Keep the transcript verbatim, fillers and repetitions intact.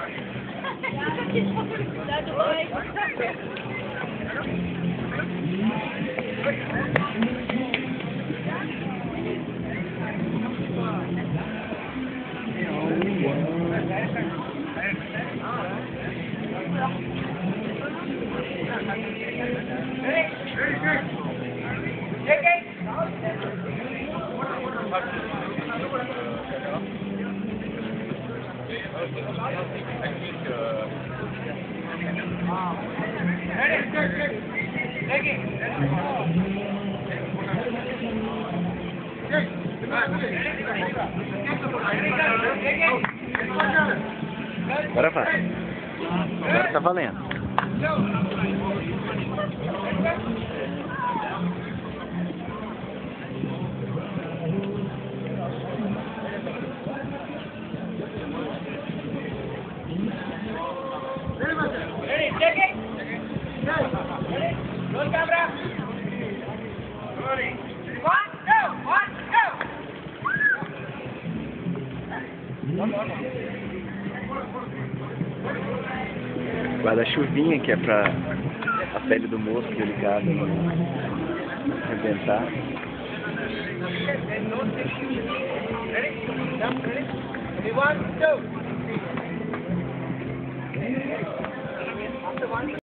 Agora vai. Agora tá valendo. Ready, take it. Ready, roll camera. Ready. One, two, one, two. Guarda-chuvinha que é pra a pele do mosco delicada não arrebentar. Ready, ready, one, two.